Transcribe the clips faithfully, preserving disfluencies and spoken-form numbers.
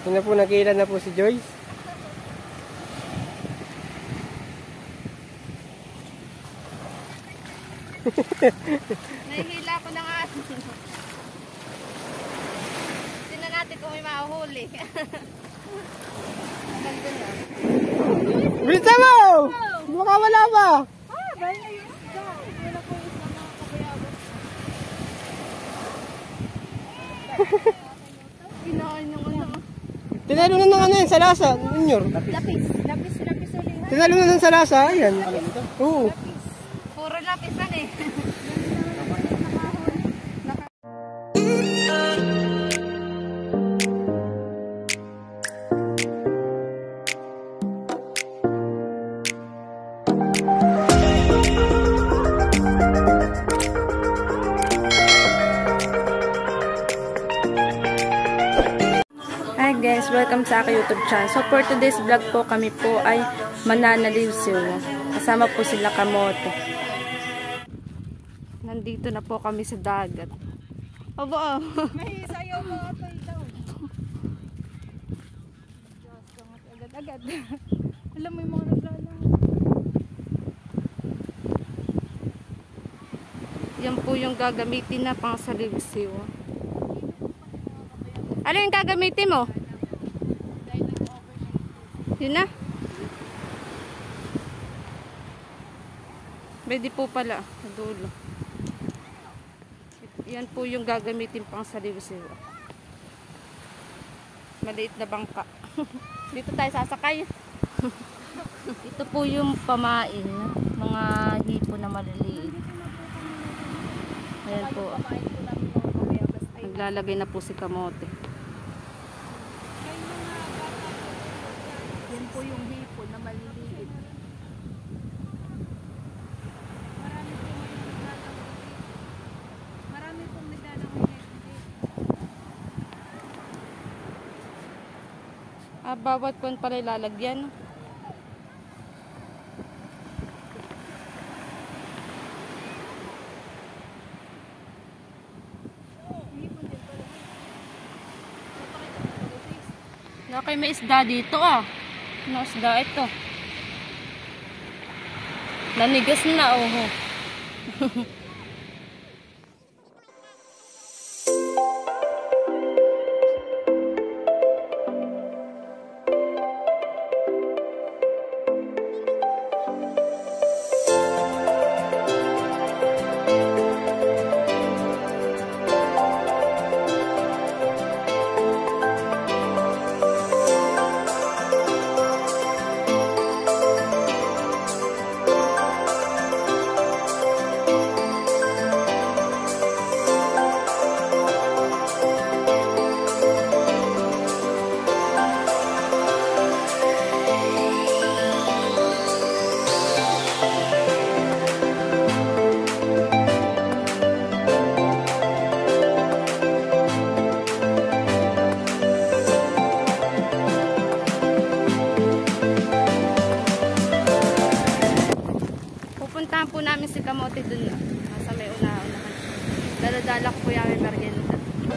Yun na po, nakila na po si Joyce. Nahihila ko na nga. Tingnan natin kung may mahuhuli. Ganda na. Bisa mo! Baka wala ba? Ah, bahay na yung isda. Wala po yung isda mga kabayabas. Kinain yung ano. Tinalo na ng ano yan, sa lasa. Inyor. Lapis. Lapis, lapis ulit. Tinalo na ng sa lasa. Ayan. Oo. Puro lapis na eh. Hi guys, welcome sa aking YouTube channel. So for today's vlog po, kami po ay mananaliwsiw. Kasama po sila Kamote. Nandito na po kami sa dagat. Obo, oh. May sayaw mo ito ito. Agad-agad. Alam mo yung mga naglalang. Yan po yung gagamitin na pang saliwsiw. Ano yung gagamitin mo? Yun na. Pwede po pala. Dulo. Yan po yung gagamitin pang saliwsiw. Maliit na bangka. Dito tayo sasakay. Ito po yung pamain. Mga hipo na maliliit. Ayan po. Naglalagay na po si Kamote. Yan po yung hipo na maliliit. Marami pong naglalang Ah, bawat pon pala ilalagyan. Okay, may isda dito ah. Ano isda ito? Nanigas na oh. Pupuntahan po namin si Kamote dun na. Nasa may una-unahan. Daladala ko po yung aming merienda.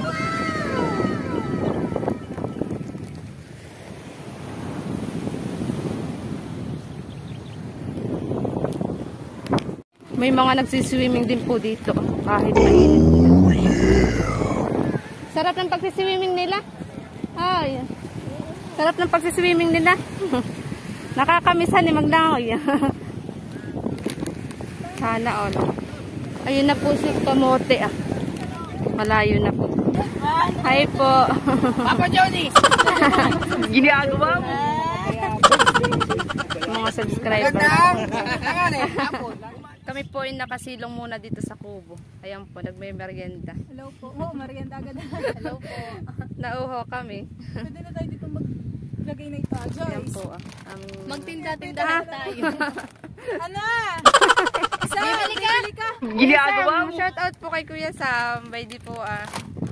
May mga nagsiswimming din po dito. Kahit mainit. Oh, yeah. Sarap ng pagsiswimming nila. Ay. Sarap ng pagsiswimming nila. Nakakamisan ni Maglangoy. Sana all. Ayun na po si Kamote ah. Malayo na po. Hi po. Papa Johnny! Ginagawa mo. Mga subscriber. Kami po ay nakasilong muna dito sa kubo. Ayan po, nagme-merienda. Hello po. Oh, merienda agad. Hello po. Nauho kami. Pwede na tayo dito maglagay na ito. Ayan Joyce. po ah. Um, Magtinda-tinda na tayo. Ano? Sam, bibili ka? Ginagawa mo. Shout out po kay Kuya Sam. By di po ah.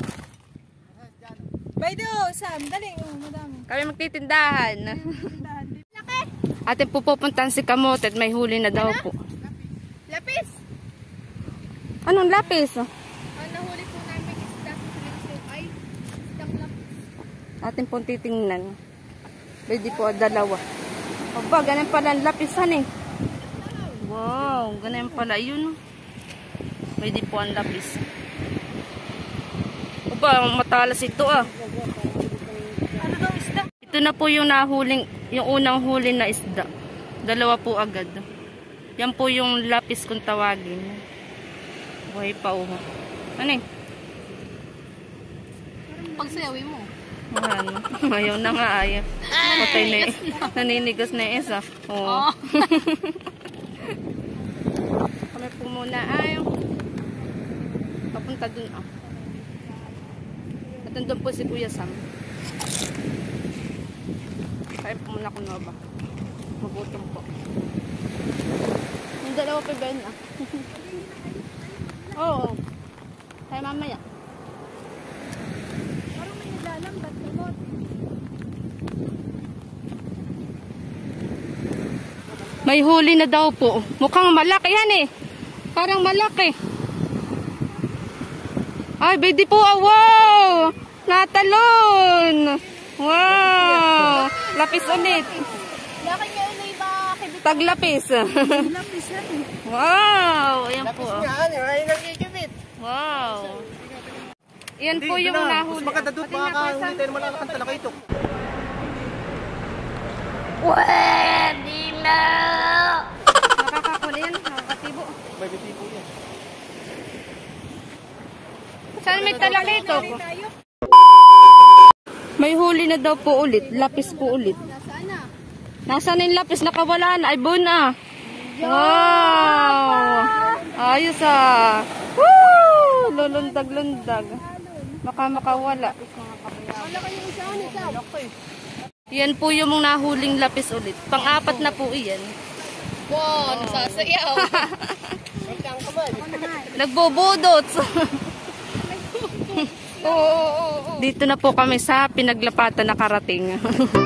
Baydo, Sam, dali. Oh, madami. Kami magtitindahan. Tindahan. Laki! Atin po pupuntahan si Kamote at may huli na daw po. Lapis! Anong lapis? Ang nahuli po namin isda sa Philippines ay isdang lapis. Atin pong titingnan. Pwede po dalawa. Aba, ganun pala ang lapisan eh. Wow, ganun pala yun. Pwede po ang lapis. Aba, matalas ito ah. Ano daw isda? Ito na po yung nahuling, yung unang huli na isda. Dalawa po agad. Yan po yung lapis kung tawagin. Buhay pa oh. Ano eh? Pagsayawin mo. Ano? Ayaw na nga ayaw. Patay na eh. Naninigas na yung isa. Oo. Kami po muna ayaw. Papunta dun ah. At nandun po si Kuya Sam. Kaya po muna kung ba. Magutom po. Yung dalawa pa ba yun ah? Oo. Kaya mamaya. Parang may naglalambat gamot. May huli na daw po. Mukhang malaki yan eh. Parang malaki. Ay, baby po. Oh, wow! Natalon! Wow! Lapis ulit. Laki niya ulit ba? Taglapis. Lapis yan eh. Wow! Ayan po. Yan, ay nagkikibit. Wow! Yan po yung nahuli. Mas maganda doon, baka hindi tayo malalakan talaga ito. Pwede na! Nakakakuli yan. Nakakatibo. May bitibo yan. Saan may talaki ito? May huli na daw po ulit. Lapis po ulit. Nasaan na? Nasaan na yung lapis? Nakawala na. Ay, buon na. Wow! Ayos ah. Woo! Lulundag-lundag. Baka makawala. Malaki yung isa nito. Yan po yung mga nahuling lapis ulit. Pang-apat na po iyan. Wow, nasasayaw. Nagbubudot. Oo, oo, oo. Dito na po kami sa pinaglapatan na karating.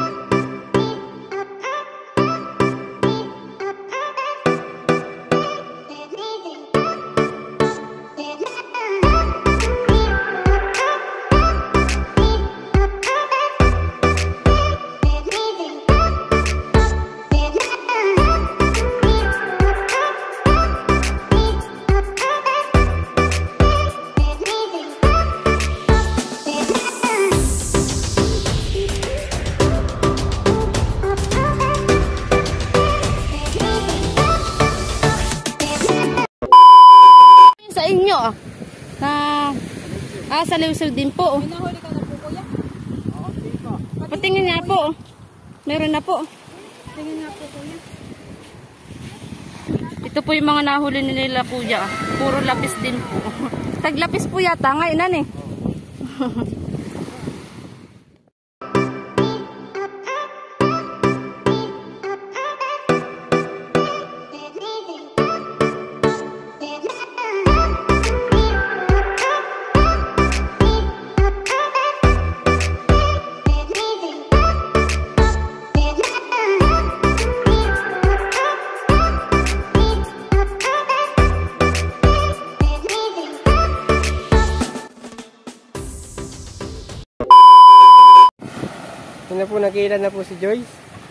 Sa inyo ah. Na ah, sa Lewsel din po. Nahuli ka na po kuya? Patingin nga po. Meron na po. Tingin nga po kuya. Ito po yung mga nahuli nila kuya. Puro lapis din po. Taglapis po yata ngayon eh. Yun na po, nag-iilan na po si Joyce.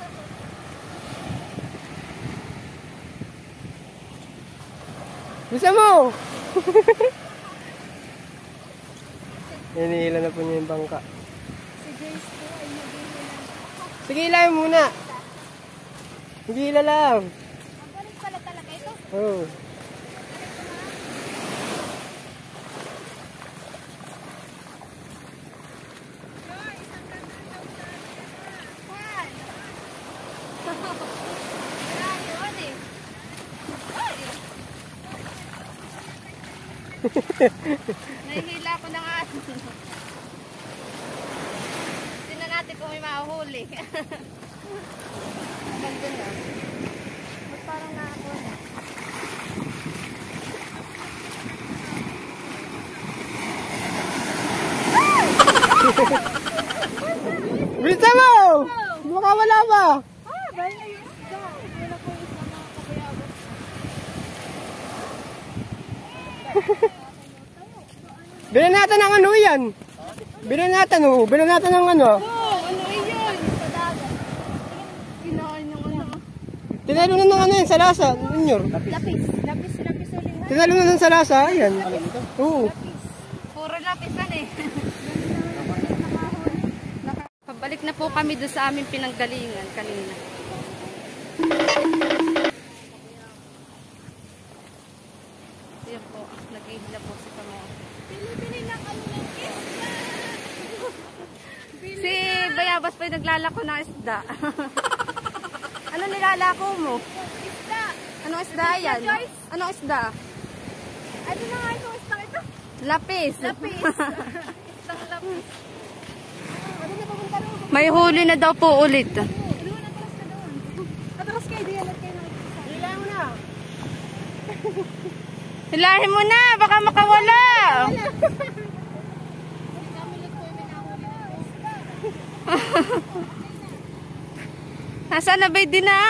Bisa mo! Iniilan na po niya yung bangka. Si Joyce po ay nag-iilan. Sige, ilahin muna. Hindi ila lang. Ang galing pala talaga ito. Oo. Nahihila ko na nga. Tingnan natin kung may mahuhuli. Ganda na. Ba't parang nakakuha? Bisa mo! Baka wala ba? Ah, bahay na yung isda. Wala po isa mga kabayabot. Bilhin natin ang ano yan. Binanatan oh. Binanatan ng ano. Oh, ano yun? Sa dagat. Kinain ng ano. Tinalo na ng ano yan sa lasa. Inyor. Lapis. Lapis, lapis ulit. Tinalo na ng sa lasa. Ayan. Oo. Puro lapis yan eh. Pabalik na po kami doon sa aming pinanggalingan kanina. Ayan po, nag-ihila po si Kamote. Pili-pili na kami ng isda. Si Bayabas pa yung naglalako ng isda. Ano nilalako mo? Isda. Anong isda yan? Joyce. Anong isda? Ano na nga itong isda ito? Lapis. Lapis. Isdang lapis. Ano na pumunta rin? May huli na daw po ulit. Ano na atras ka doon? Atras kayo, di yan at kayo nakikita. Hilahin mo na. Hilahin mo na, baka makawala. Nasaan na ba din na?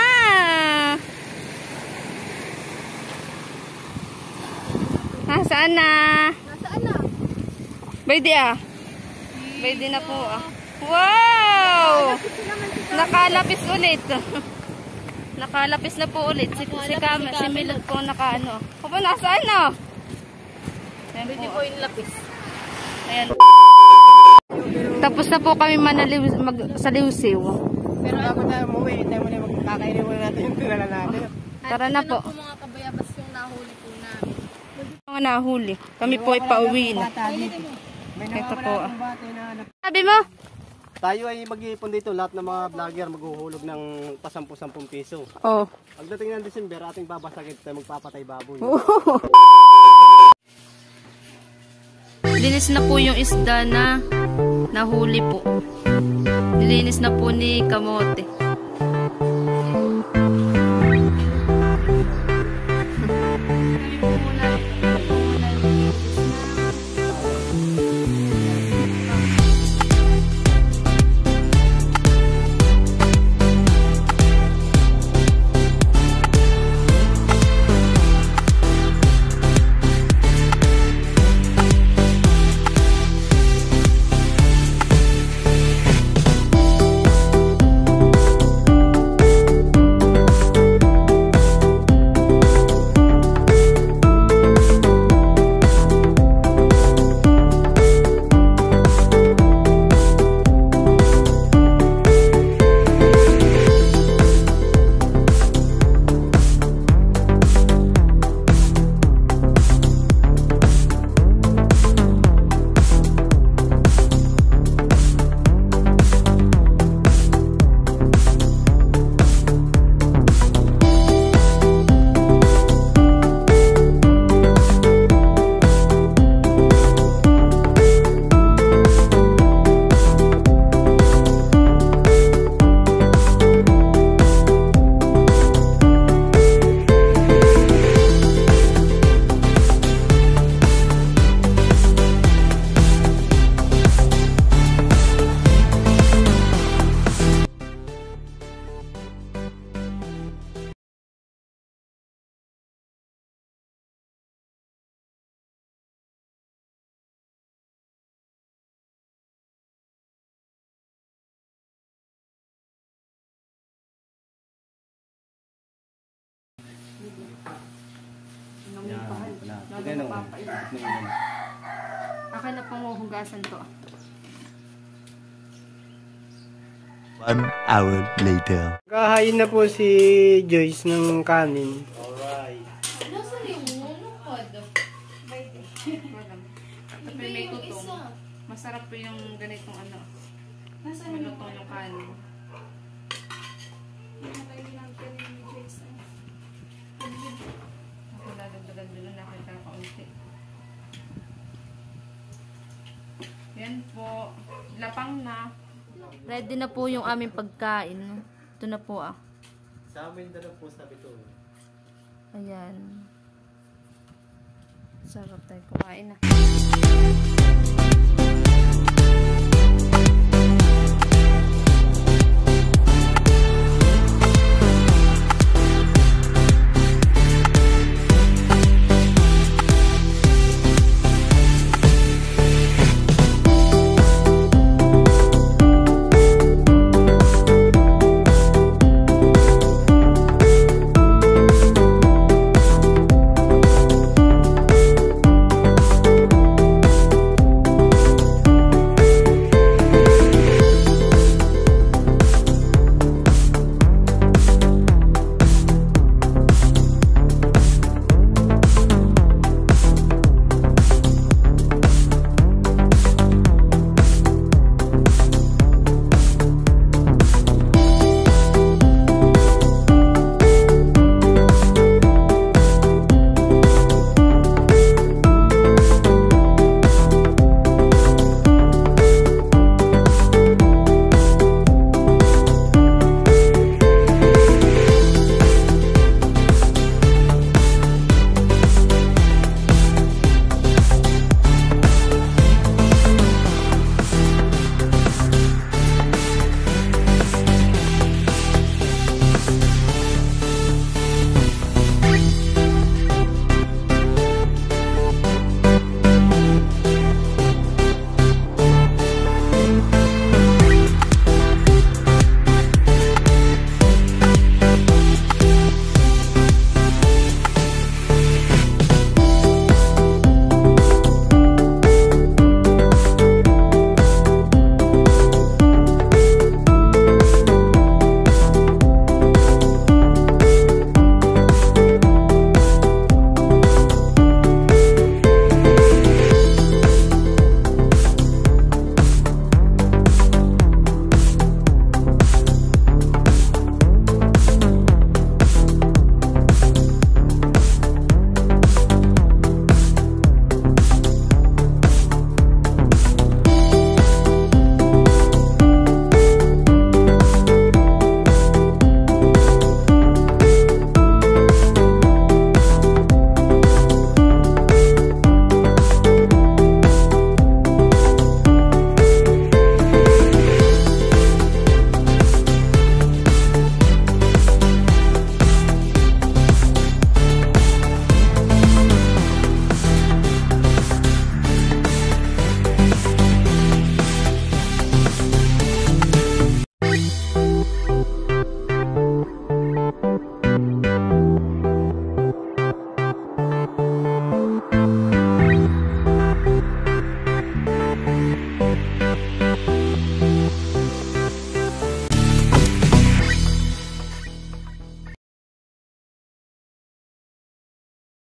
Nasaan na? Nasaan na? Baydi ah. Baydi na po ah. Wow! Nakalapis ulit. Nakalapis na po ulit. Si, si, Kam, si Milot po nakaano. Opo, nasaan na? Pwede po yung lapis. Ayan. Tapos na po kami manaliw, mag, sa liwsiw. Pero ako tayo umuwi. Tayo muna magkakainin muna natin yung tinala natin. Tara na po. Ano po mga kabayabas yung nahuli po namin? Mga nahuli. Kami po ay pauwi na. May Ito po ah. bata na Sabi mo? Tayo ay mag-iipon dito, lahat ng mga vlogger maghuhulog ng pasampu-sampung piso. Oh. Pagdating ng December, ating babasagin tayo magpapatay baboy. Linis na po yung isda na nahuli po. Nilinis na po ni Kamote. Akin na pang hugasan to. One hour later. Kahain na po si Joyce ng kanin. Alright. Nasaan yung ulo ko? Tapos may tutong. Masarap po yung ganitong ano. Nasaan yung Malutong yung kanin. Ako lalagdagan din na nakita kaunti. Yan po. Lapang na. Ready na po yung aming pagkain. Ito na po ah. Sa amin na lang po sabi to. Ayan. Sarap tayo kumain na.